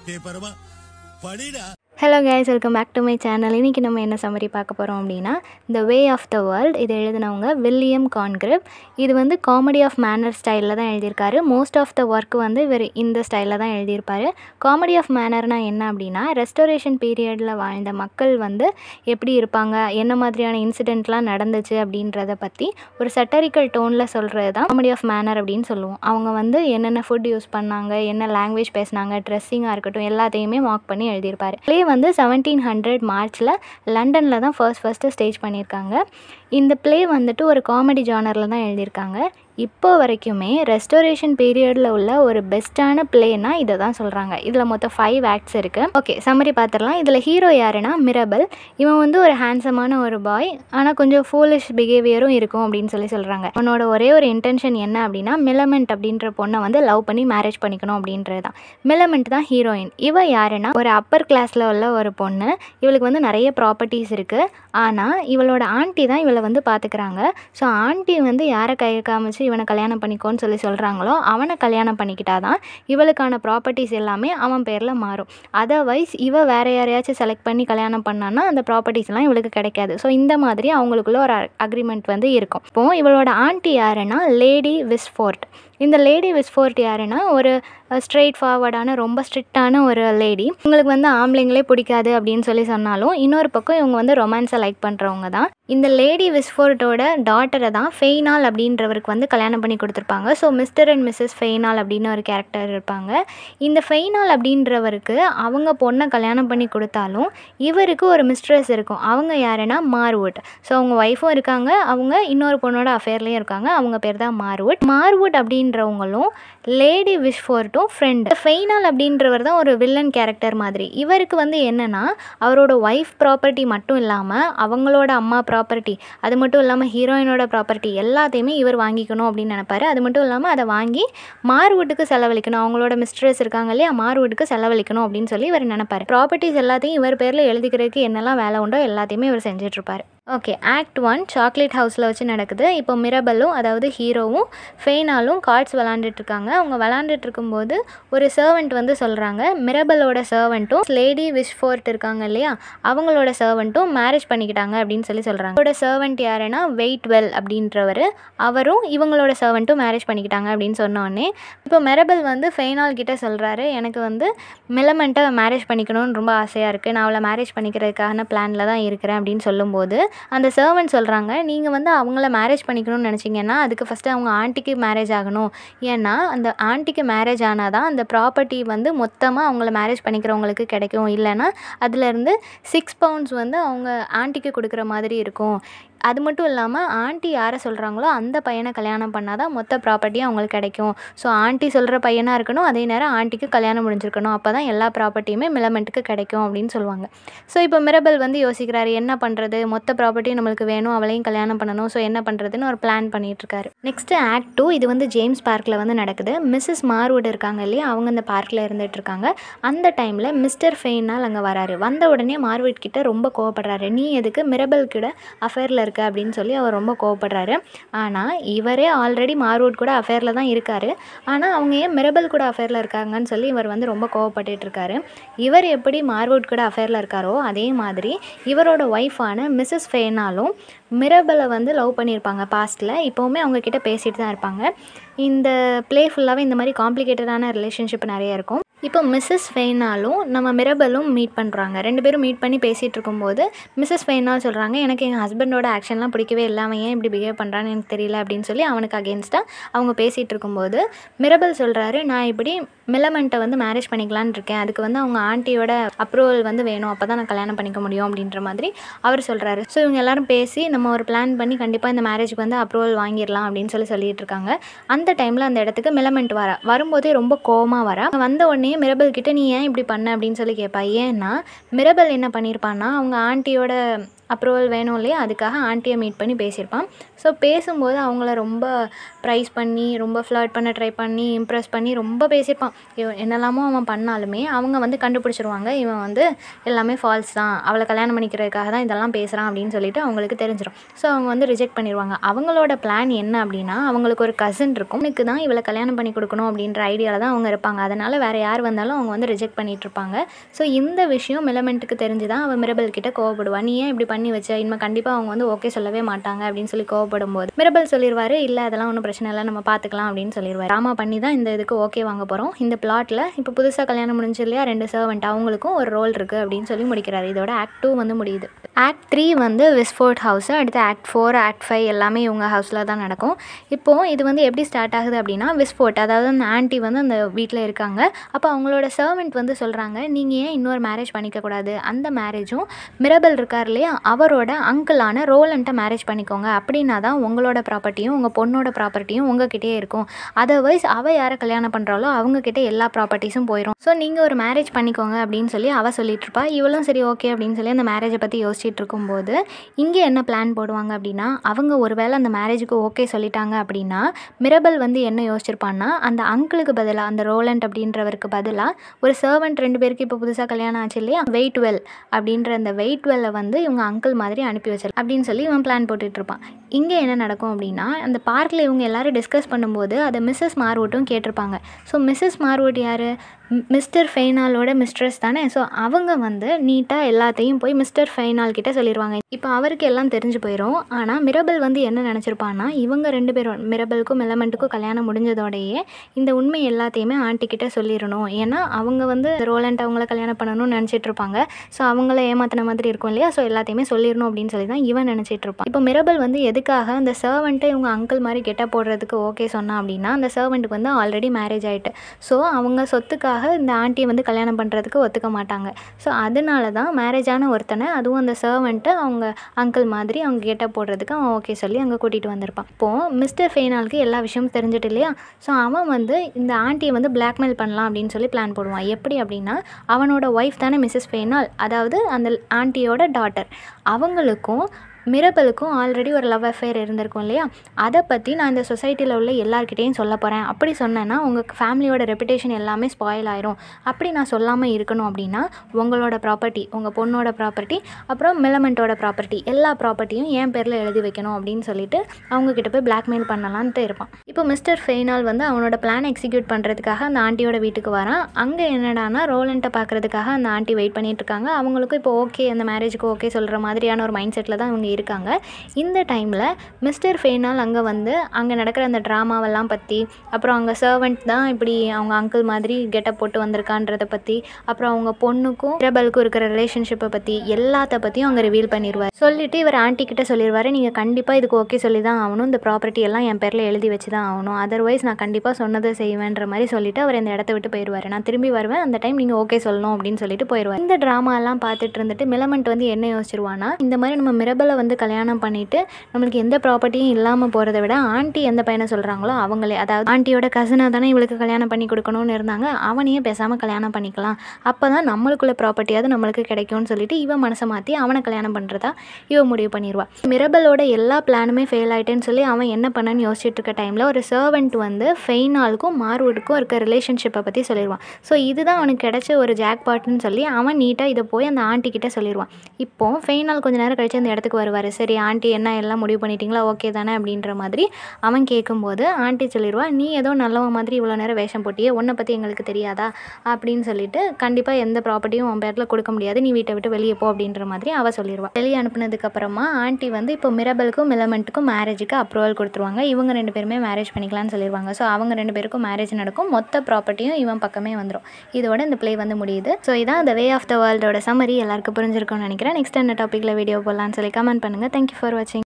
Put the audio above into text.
பரமா படிடா. Hello guys, welcome back to my channel. இன்றைக்கி நம்ம என்ன சம்மரி பார்க்க போகிறோம் அப்படின்னா, த வே ஆஃப் த வேர்ல்ட். இதை எழுதினவங்க வில்லியம் கான்கிரெவ். இது வந்து காமெடி ஆஃப் மேனர் ஸ்டைலில் தான் எழுதியிருக்காரு. மோஸ்ட் ஆஃப் த ஒர்க் வந்து இவர் இந்த ஸ்டைலில் தான் எழுதியிருப்பார். காமெடி ஆஃப் மேனர்னால் என்ன அப்படின்னா, ரெஸ்டோரேஷன் பீரியடில் வாழ்ந்த மக்கள் வந்து எப்படி இருப்பாங்க, என்ன மாதிரியான இன்சிடெண்ட்லாம் நடந்துச்சு அப்படின்றத பற்றி ஒரு சட்டரிக்கல் டோனில் சொல்கிறது தான் காமெடி ஆஃப் மேனர் அப்படின்னு சொல்லுவோம். அவங்க வந்து என்னென்ன ஃபுட் யூஸ் பண்ணாங்க, என்ன லாங்குவேஜ் பேசினாங்க, ட்ரெஸ்ஸிங்காக இருக்கட்டும், எல்லாத்தையுமே மார்க் பண்ணி எழுதியிருப்பார். வந்து 1700 மார்ச்சில் லண்டனில் தான் ஃபர்ஸ்ட்டு ஸ்டேஜ் பண்ணியிருக்காங்க. இந்த ப்ளே வந்துட்டு ஒரு காமெடி ஜானரில் தான் எழுதியிருக்காங்க. இப்போ வரைக்குமே ரெஸ்டோரேஷன் பீரியடில் உள்ள ஒரு பெஸ்ட்டான ப்ளேனா இதை தான் சொல்கிறாங்க. இதில் மொத்தம் 5 ஆக்ட்ஸ் இருக்குது. ஓகே, சம்மரி பார்த்துடலாம். இதில் ஹீரோ யாருன்னா மிரபல். இவன் வந்து ஒரு ஹேண்ட்ஸமான ஒரு பாய், ஆனால் கொஞ்சம் ஃபூலிஷ் பிஹேவியரும் இருக்கும் அப்படின்னு சொல்கிறாங்க. அவனோட ஒரே ஒரு இன்டென்ஷன் என்ன அப்படின்னா, மிலமெண்ட் அப்படின்ற பொண்ணை வந்து லவ் பண்ணி மேரேஜ் பண்ணிக்கணும் அப்படின்றது தான். மிலமெண்ட் தான் ஹீரோயின். இவ யாருன்னா ஒரு அப்பர் கிளாஸில் உள்ள ஒரு பொண்ணு. இவளுக்கு வந்து நிறைய ப்ராப்பர்ட்டிஸ் இருக்குது. ஆனால் இவளோட ஆண்டி தான் இவளை வந்து பார்த்துக்கிறாங்க. ஸோ ஆண்டி வந்து யாரை கை காமிச்சு இவனை கல்யாணம் பண்ணிக்கோன்னு சொல்கிறாங்களோ அவனை கல்யாணம் பண்ணிக்கிட்டாதான் இவளுக்கான ப்ராப்பர்ட்டிஸ் எல்லாமே அவன் பேரில் மாறும். அதர்வைஸ் இவ வேறு யாரையாச்சும் செலக்ட் பண்ணி கல்யாணம் பண்ணான்னா அந்த ப்ராப்பர்ட்டிஸ்லாம் இவளுக்கு கிடைக்காது. ஸோ இந்த மாதிரி அவங்களுக்குள்ள ஒரு அக்ரிமெண்ட் வந்து இருக்கும். இப்போது இவளோட ஆண்டி யாருன்னா லேடி விஸ்ஃபோர்ட். இந்த லேடி விஸ்ஃபோர்ட் யாருன்னா ஒரு ஸ்ட்ரெயிட் ஃபார்வர்டான ரொம்ப ஸ்ட்ரிக்டான ஒரு லேடி. இவங்களுக்கு வந்து ஆம்பளைங்களே பிடிக்காது அப்படின்னு சொன்னாலும் இன்னொரு பக்கம் இவங்க வந்து ரொமான்ஸை லைக் பண்ணுறவங்க தான். இந்த லேடி விஸ்ஃபோர்ட்டோட டாட்டரை தான் ஃபெய்னால் அப்படின்றவருக்கு வந்து கல்யாணம் பண்ணி கொடுத்துருப்பாங்க. So Mr and Mrs Fainall அப்படின்னு ஒரு கேரக்டர் இருப்பாங்க. இந்த ஃபெய்னால் அப்படின்றவருக்கு அவங்க பொண்ணை கல்யாணம் பண்ணி கொடுத்தாலும் இவருக்கு ஒரு மிஸ்ட்ரஸ் இருக்கும். அவங்க யாருன்னா மார்வுட். ஸோ அவங்க ஒய்ஃபும் இருக்காங்க, அவங்க இன்னொரு பொண்ணோட அஃபேர்லேயும் இருக்காங்க. அவங்க பேர் தான் மார்வுட். மார்வுட் அப்படின்றவங்களும் லேடி விஸ்ஃபோர்ட்டும் ஃப்ரெண்டு. ஃபெய்னால் அப்படின்றவர் தான் ஒரு வில்லன் கேரக்டர் மாதிரி. இவருக்கு வந்து என்னென்னா, அவரோட ஒய்ஃப் ப்ராப்பர்ட்டி மட்டும் இல்லாமல் அவங்களோட அம்மா ப்ராப்பர்ட்டி, அது மட்டும் இல்லாமல் ஹீரோயினோட ப்ராப்பர்ட்டி எல்லாத்தையுமே இவர் வாங்கிக்கணும் அப்படின்னு நினைப்பாரு. அது மட்டும் இல்லாமல் அதை வாங்கி மார்வுட்டுக்கு செலவழிக்கணும், அவங்களோட மிஸ்ட்ரஸ் இருக்காங்க இல்லையா, மார்வுட்டுக்கு செலவழிக்கணும் அப்படின்னு சொல்லி இவர் நினைப்பார். ப்ராப்பர்ட்டிஸ் எல்லாத்தையும் இவர் பேரில் எழுதிக்கிறதுக்கு என்னெல்லாம் வேலை உண்டோ எல்லாத்தையுமே இவர் செஞ்சிட்ருப்பார். ஓகே, ஆக்ட் 1 சாக்லேட் ஹவுஸில் வச்சு நடக்குது. இப்போ மிரபலும் அதாவது ஹீரோவும் ஃபெய்னாலும் கார்ட்ஸ் விளாண்டுட்ருக்காங்க. அவங்க விளாண்டுட்டு இருக்கும்போது ஒரு சர்வெண்ட் வந்து சொல்கிறாங்க, மிரபலோட சர்வெண்ட்டும் லேடி விஸ்ஃபோர்ட் இருக்காங்க இல்லையா, அவங்களோட சர்வெண்ட்டும் மேரேஜ் பண்ணிக்கிட்டாங்க அப்படின்னு சொல்கிறாங்க. அவரோட சர்வெண்ட் யாருன்னா வெயிட்வெல் அப்படின்றவர். அவரும் இவங்களோட சர்வெண்ட்டும் மேரேஜ் பண்ணிக்கிட்டாங்க அப்படின்னு சொன்னோடனே இப்போ மிரபல் வந்து ஃபெய்னால் கிட்டே சொல்கிறாரு, எனக்கு வந்து மிலமெண்ட்டை மேரேஜ் பண்ணிக்கணும்னு ரொம்ப ஆசையாக இருக்குது, நான் அவளை மேரேஜ் பண்ணிக்கிறதுக்கான பிளானில் தான் இருக்கிறேன் அப்படின்னு சொல்லும்போது அந்த சர்வெண்ட் சொல்கிறாங்க, நீங்கள் வந்து அவங்கள மேரேஜ் பண்ணிக்கணும்னு நினச்சிங்கன்னா அதுக்கு ஃபஸ்ட்டு அவங்க ஆண்டிக்கு மேரேஜ் ஆகணும். ஏன்னா அந்த ஆண்டிக்கு மேரேஜ் ஆனால் தான் அந்த ப்ராப்பர்ட்டி வந்து மொத்தமாக அவங்கள மேரேஜ் பண்ணிக்கிறவங்களுக்கு கிடைக்கும். இல்லைன்னா அதுலேருந்து 6 பவுண்ட்ஸ் வந்து அவங்க ஆண்டிக்கு கொடுக்குற மாதிரி இருக்கும். அது மட்டும் இல்லாமல் ஆண்டி யாரை சொல்கிறாங்களோ அந்த பையனை கல்யாணம் பண்ணால் தான் மொத்த ப்ராப்பர்ட்டியும் அவங்களுக்கு கிடைக்கும். ஸோ ஆண்டி சொல்கிற பையனாக இருக்கணும், அதே நேரம் ஆண்டிக்கு கல்யாணம் முடிஞ்சிருக்கணும், அப்போ தான் எல்லா ப்ராப்பர்ட்டியுமே மிலமெண்ட்டுக்கு கிடைக்கும் அப்படின்னு சொல்லுவாங்க. ஸோ இப்போ மிரபல் வந்து யோசிக்கிறாரு, என்ன பண்ணுறது, மொத்த ப்ராப்பர்ட்டியும் நம்மளுக்கு வேணும், அவளையும் கல்யாணம் பண்ணணும், ஸோ என்ன பண்ணுறதுன்னு ஒரு பிளான் பண்ணிகிட்ருக்காரு. நெக்ஸ்ட்டு ஆக்ட் 2 இது வந்து ஜேம்ஸ் பார்க்கில் வந்து நடக்குது. மிஸ்ஸஸ் மார்வுட் இருக்காங்க இல்லையா, அவங்க அந்த பார்க்கில் இருந்துகிட்ருக்காங்க. அந்த டைமில் மிஸ்டர் ஃபெய்னால் அங்கே வராரு. வந்த உடனே மார்வுட் கிட்ட ரொம்ப கோவப்படுறாரு, நீ எதுக்கு மிரபல் கூட அஃபேரில் இருக்க அப்படின்னு சொல்லி அவர் ரொம்ப கோவப்படுறாரு. ஆனால் இவரே ஆல்ரெடி மார்வுட் கூட அஃபேரில் தான் இருக்கார். ஆனால் அவங்க ஏன் மிரபல் கூட அஃபேரில் இருக்காங்கன்னு சொல்லி இவர் வந்து ரொம்ப கோவப்பட்டுட்டு இருக்காரு. இவர் எப்படி மார்வுட் கூட அஃபேரில் இருக்காரோ அதே மாதிரி இவரோட ஒய்ஃபான மிஸ்ஸஸ் ஃபெய்னாலும் மிரபலை வந்து லவ் பண்ணியிருப்பாங்க பாஸ்ட்டில். இப்போவுமே அவங்கக்கிட்ட பேசிகிட்டு தான் இருப்பாங்க. இந்த ப்ளே ஃபுல்லாகவே இந்த மாதிரி காம்ப்ளிகேட்டடான ரிலேஷன்ஷிப் நிறைய இருக்கும். இப்போ மிஸ்ஸஸ் ஃபெய்னாலும் நம்ம மிரபலும் மீட் பண்ணுறாங்க. 2 பேரும் மீட் பண்ணி பேசிகிட்டு இருக்கும்போது மிஸ்ஸஸ் ஃபெய்னால் சொல்கிறாங்க, எனக்கு எங்கள் ஹஸ்பண்டோட ஆக்ஷன்லாம் பிடிக்கவே இல்லை, அவன் ஏன் இப்படி பிஹேவ் பண்ணுறான்னு எனக்கு தெரியல அப்படின்னு சொல்லி அவனுக்கு அகேன்ஸ்டாக அவங்க பேசிகிட்டு இருக்கும்போது மிரபல் சொல்கிறாரு, நான் இப்படி மிலமெண்ட்டை வந்து மேரேஜ் பண்ணிக்கலான்னு இருக்கேன், அதுக்கு வந்து அவங்க ஆண்டியோட அப்ரூவல் வந்து வேணும், அப்போ தான் நான் கல்யாணம் பண்ணிக்க முடியும் அப்படின்ற மாதிரி அவர் சொல்கிறாரு. ஸோ இவங்க எல்லோரும் பேசி நம்ம ஒரு பிளான் பண்ணி கண்டிப்பாக இந்த மேரேஜுக்கு வந்து அப்ரூவல் வாங்கிடலாம் அப்படின்னு சொல்லிட்டு இருக்காங்க. அந்த டைமில் அந்த இடத்துக்கு மிலமெண்ட் வரும்போதே ரொம்ப கோவமாக வந்த உடனே மிரபல் கிட்ட நீ ஏன் இப்படி பண்ண அப்படின்னு சொல்லி கேட்பா. ஏன்னா மிரபல் என்ன பண்ணியிருப்பான்னா அவங்க ஆண்டியோட அப்ரூவல் வேணும் இல்லையா, அதுக்காக ஆண்டியை மீட் பண்ணி பேசியிருப்பான். ஸோ பேசும்போது அவங்கள ரொம்ப ப்ரைஸ் பண்ணி, ரொம்ப ஃப்ளர்ட் பண்ண ட்ரை பண்ணி, இம்ப்ரெஸ் பண்ணி ரொம்ப பேசியிருப்பான். என்னெல்லாமோ அவன் பண்ணாலுமே அவங்க வந்து கண்டுபிடிச்சிருவாங்க, இவன் வந்து எல்லாமே ஃபால்ஸ் தான், அவளை கல்யாணம் பண்ணிக்கிறதுக்காக தான் இதெல்லாம் பேசுகிறான் அப்படின்னு சொல்லிட்டு அவங்களுக்கு தெரிஞ்சிடும். ஸோ அவங்க வந்து ரிஜெக்ட் பண்ணிடுவாங்க. அவங்களோட பிளான் என்ன அப்படின்னா, அவங்களுக்கு ஒரு கசின் இருக்கும், எனக்கு தான் இவளை கல்யாணம் பண்ணி கொடுக்கணும் அப்படின்ற ஐடியாவில் தான் அவங்க இருப்பாங்க. அதனால் வேறு யார் வந்தாலும் அவங்க வந்து ரிஜெக்ட் பண்ணிட்டு இருப்பாங்க. ஸோ இந்த விஷயம் மிலமெண்ட்டுக்கு தெரிஞ்சு தான் அவன் மிரபல் கிட்ட கோவப்படுவான். நீ ஏன் இப்படி பண்ணி வச்ச, இனிமேல் கண்டிப்பாக அவங்க வந்து ஓகே சொல்லவே மாட்டாங்க அப்படின்னு சொல்லி கோவப்படும் போது மிரபல் சொல்லிடுவார், இல்லை அதெல்லாம் ஒன்றும் பிரச்சனை இல்லை, நம்ம பார்த்துக்கலாம் அப்படின்னு சொல்லிடுவார். ட்ராமா பண்ணி தான் இந்த இதுக்கு ஓகே வாங்க போகிறோம். இந்த பிளாட்டில் இப்போ புதுசாக கல்யாணம் முடிஞ்சு இல்லையா, 2 சர்வெண்ட், அவங்களுக்கும் ஒரு ரோல் இருக்குது அப்படின்னு சொல்லி முடிக்கிறாரு. இதோட ஆக்ட் 2 வந்து முடியுது. ஆக்ட் 3 வந்து விஸ்ஃபோர்ட் ஹவுஸு, அடுத்து ஆக்ட் 4 ஆக்ட் 5 எல்லாமே இவங்க ஹவுஸில் தான் நடக்கும். இப்போது இது வந்து எப்படி ஸ்டார்ட் ஆகுது அப்படின்னா, விஸ்ஃபோர்ட் அதாவது அந்த ஆன்ட்டி வந்து அந்த வீட்டில் இருக்காங்க. அப்போ அவங்களோட சர்வெண்ட் வந்து சொல்கிறாங்க, நீங்கள் ஏன் இன்னொரு மேரேஜ் பண்ணிக்கக்கூடாது, அந்த மேரேஜும் மிரபல் இருக்கார் இல்லையா அவரோட அங்கிளான ரோலண்ட்டை மேரேஜ் பண்ணிக்கோங்க, அப்படின்னா தான் உங்களோட ப்ராப்பர்ட்டியும் உங்கள் பொண்ணோட ப்ராப்பர்ட்டியும் உங்ககிட்டே இருக்கும். அதர்வைஸ் அவள் யாரை கல்யாணம் பண்ணுறாலோ அவங்கக்கிட்ட எல்லா ப்ராப்பர்ட்டிஸும் போயிடும். ஸோ நீங்கள் ஒரு மேரேஜ் பண்ணிக்கோங்க அப்படின்னு சொல்லி அவள் சொல்லிட்டு இருப்பா. இவளும் சரி ஓகே அப்படின்னு சொல்லி அந்த மேரேஜை பற்றி யோசிச்சுட்டு இருக்கும்போது இங்கே என்ன பிளான் போடுவாங்க அப்படின்னா, அவங்க ஒருவேளை அந்த மேரேஜுக்கு ஓகே சொல்லிட்டாங்க அப்படின்னா மிரபல் வந்து என்ன யோசிச்சிருப்பான்னா, அந்த அங்கிளுக்கு பதிலாக, அந்த ரோலண்ட் அப்படின்றவருக்கு பதிலாக ஒரு சர்வெண்ட் 2 பேருக்கு இப்போ புதுசாக கல்யாணம் ஆச்சு இல்லையா, வெயிட்வெல் அப்படின்ற அந்த வெயிட்வெல்லை வந்து இவங்க அங்கிள் மாதிரி அனுப்பி வச்சிரு அப்படின்னு சொல்லி இவன் பிளான் போட்டுட்டு இருப்பான். இங்கே என்ன நடக்கும் அப்படின்னா, அந்த பார்க்கில் இவங்க எல்லாரும் டிஸ்கஸ் பண்ணும்போது அதை மிஸ்ஸஸ் மார்வுட்டும் கேட்டிருப்பாங்க. ஸோ மிஸ்ஸஸ் மார்வுட் யார், மிஸ்டர் ஃபெய்னாலோட மிஸ்ட்ரஸ் தானே. ஸோ அவங்க வந்து நீட்டாக எல்லாத்தையும் போய் மிஸ்டர் ஃபெய்னால் கிட்ட சொல்லிடுவாங்க. இப்போ அவருக்கு எல்லாம் தெரிஞ்சு போயிடும். ஆனால் மிரபல் வந்து என்ன நினச்சிருப்பான்னா, இவங்க 2 பேரும் மிரபலுக்கும் மிலமெண்ட்டுக்கும் கல்யாணம் முடிஞ்சதோடையே இந்த உண்மை எல்லாத்தையுமே ஆண்டி கிட்ட சொல்லிடணும். ஏன்னா அவங்க வந்து ரோலண்ட் அவங்கள கல்யாணம் பண்ணணும்னு நினச்சிட்டு இருப்பாங்க. ஸோ அவங்கள ஏமாத்தின மாதிரி இருக்கும் இல்லையா, ஸோ எல்லாத்தையுமே சொல்லிடணும் அப்படின்னு சொல்லி தான் இவன் நினச்சிட்டு இருப்பான். இப்போ மிரபல் வந்து எதுக்காக அந்த சர்வெண்ட்டை இவங்க அங்கிள் மாதிரி கெட்ட போடுறதுக்கு ஓகே சொன்னா அப்படின்னா, அந்த சர்வெண்ட்டுக்கு வந்து ஆல்ரெடி மேரேஜ் ஆகிட்டு, ஸோ அவங்க சொத்துக்காக இந்த ஆண்டியை வந்து கல்யாணம் பண்ணுறதுக்கு ஒத்துக்க மாட்டாங்க. ஸோ அதனால தான் மேரேஜான ஒருத்தனை, அதுவும் அந்த சர்வெண்ட்டை அவங்க அங்கிள் மாதிரி அவங்க கெட்ட போடுறதுக்கு அவன் ஓகே சொல்லி அங்கே கூட்டிகிட்டு வந்திருப்பான். இப்போது மிஸ்டர் ஃபெய்னாலுக்கு எல்லா விஷயமும் தெரிஞ்சிட்டு இல்லையா, ஸோ அவன் வந்து இந்த ஆண்டியை வந்து பிளாக்மெயில் பண்ணலாம் அப்படின்னு சொல்லி பிளான் போடுவான். எப்படி அப்படின்னா, அவனோட ஒய்ஃப் தானே மிஸ்ஸஸ் ஃபெய்னால், அதாவது அந்த ஆண்டியோட டாட்டர், அவங்களுக்கும் மிரபலுக்கும் ஆல்ரெடி ஒரு லவ் அஃபேர் இருந்திருக்கும் இல்லையா, அதை பற்றி நான் இந்த சொசைட்டியில் உள்ள எல்லார்கிட்டையும் சொல்ல போகிறேன். அப்படி சொன்னேன்னா உங்கள் ஃபேமிலியோட ரெப்புடேஷன் எல்லாமே ஸ்பாயில் ஆயிரும். அப்படி நான் சொல்லாமல் இருக்கணும் அப்படின்னா உங்களோட ப்ராப்பர்ட்டி, உங்கள் பொண்ணோட ப்ராப்பர்ட்டி, அப்புறம் மிலமெண்ட்டோட ப்ராப்பர்ட்டி, எல்லா ப்ராப்பர்ட்டியும் என் பேரில் எழுதி வைக்கணும் அப்படின்னு சொல்லிட்டு அவங்கக்கிட்ட போய் பிளாக்மெயில் பண்ணலான்ட்டு இருப்பான். இப்போ மிஸ்டர் ஃபெய்னால் வந்து அவனோட பிளானை எக்ஸிக்யூட் பண்ணுறதுக்காக அந்த ஆண்டியோட வீட்டுக்கு வரான். அங்கே என்னடானா ரோலண்ட்டை பார்க்குறதுக்காக அந்த ஆண்டி வெயிட் பண்ணிட்டு இருக்காங்க. அவங்களுக்கும் இப்போ ஓகே, அந்த மேரேஜுக்கு ஓகே சொல்கிற மாதிரியான ஒரு மைண்ட் செட்டில் தான் இவங்க இருக்காங்க. இந்த டைமில் மிஸ்டர் ஃபெய்னால் அங்கே வந்து அங்கே நடக்கிற அந்த ட்ராமாவெல்லாம் பற்றி, அப்புறம் அங்கே சர்வெண்ட் தான் இப்படி அவங்க அங்கிள் மாதிரி கெட்டப் போட்டு வந்திருக்கான்றதை பற்றி, அப்புறம் அவங்க பொண்ணுக்கும் மிரபலுக்கும் இருக்கிற ரிலேஷன்ஷிப்பை பற்றி எல்லாத்த பற்றியும் அங்கே ரிவீல் பண்ணிடுவார். சொல்லிவிட்டு இவர் ஆண்டி கிட்ட சொல்லிடுவார், நீங்கள் கண்டிப்பாக இதுக்கு ஓகே சொல்லி தான் ஆகணும், இந்த ப்ராப்பர்ட்டி எல்லாம் என் பேரில் எழுதி வச்சு தான் ஆகணும், அதர்வைஸ் நான் கண்டிப்பாக சொன்னதை செய்வேன்ற மாதிரி சொல்லிவிட்டு அவர் இந்த இடத்த விட்டு போயிடுவார். நான் திரும்பி வருவேன், அந்த டைம் நீங்கள் ஓகே சொல்லணும் அப்படின்னு சொல்லிட்டு போயிடுவார். இந்த ட்ராமாலாம் பார்த்துட்டு இருந்துட்டு மிலமெண்ட் வந்து என்ன யோசிச்சிருவானா, இந்த மாதிரி நம்ம மிரபலை வந்து கல்யாணம் பண்ணிவிட்டு நம்மளுக்கு எந்த ப்ராப்பர்ட்டியும் இல்லாமல் போகிறத விட ஆண்டி எந்த பையனை சொல்கிறாங்களோ அவங்களே, அதாவது ஆண்டியோட கசினை தானே இவளுக்கு கல்யாணம் பண்ணி கொடுக்கணும்னு இருந்தாங்க, அவனையே பேசாமல் கல்யாணம் பண்ணிக்கலாம், அப்போ தான் நம்மளுக்குள்ள ப்ராப்பர்ட்டியாவது நம்மளுக்கு கிடைக்கும்னு சொல்லிட்டு இவன் மனசை மாற்றி அவனை கல்யாணம் பண்ணுறதா இவன் முடிவு பண்ணிடுவான். மிரபலோட எல்லா பிளானுமே ஃபெயில் ஆகிட்டேன்னு சொல்லி அவன் என்ன பண்ணான்னு யோசிச்சுட்டு இருக்க டைமில் ஒரு சர்வெண்ட் வந்து ஃபெய்னாலுக்கும் மார்வுட்டுக்கும் இருக்க ரிலேஷன்ஷிப்பை பற்றி சொல்லிடுவான். ஸோ இதுதான் அவனுக்கு கிடைச்ச ஒரு ஜாக்பாட்னு சொல்லி அவன் நீட்டாக இதை போய் அந்த ஆண்டி கிட்ட சொல்லிடுவான். இப்போது ஃபெய்னால் கொஞ்சம் நேரம் கழிச்சு அந்த இடத்துக்கு வருவார். சரி ஆண்டி என்ன எல்லாம் முடிவு பண்ணிட்டீங்களா, ஓகே தானே அப்படின்ற மாதிரி அவன் கேட்கும்போது ஆண்டி சொல்லிடுவா, நீ ஏதோ நல்லவன் மாதிரி இவ்வளோ நேரம் வேஷம் போட்டியே, உன்னை பற்றி எங்களுக்கு தெரியாதா அப்படின்னு சொல்லிட்டு, கண்டிப்பாக எந்த ப்ராப்பர்ட்டியும் உன் பேரில் கொடுக்க முடியாது, நீ வீட்டை விட்டு வெளியே போ அப்படின்ற மாதிரி அவள் சொல்லிடுவாள். வெளியே அனுப்புனதுக்கப்புறமா ஆண்டி வந்து இப்போ மிரபலுக்கும் மிலமெண்ட்டுக்கும் மேரேஜுக்கு அப்ரூவல் கொடுத்துருவாங்க. இவங்க 2 பேருமே மேரேஜ் பண்ணிக்கலாம்னு சொல்லிடுவாங்க. ஸோ அவங்க 2 பேருக்கும் மேரேஜ் நடக்கும், மொத்த ப்ராப்பர்ட்டியும் இவன் பக்கமே வந்துடும். இதோட இந்த ப்ளே வந்து முடியுது. ஸோ இதான் த வே ஆஃப் த வேர்ல்டோட சம்மரி. எல்லாருக்கும் புரிஞ்சிருக்கும்னு நினைக்கிறேன். நெக்ஸ்ட் என்ன டாப்பிக்கில் வீடியோ போடலான்னு சொல்லி கமெண்ட் பண்ணுங்கள். தேங்க்யூ ஃபார் வாட்சிங்.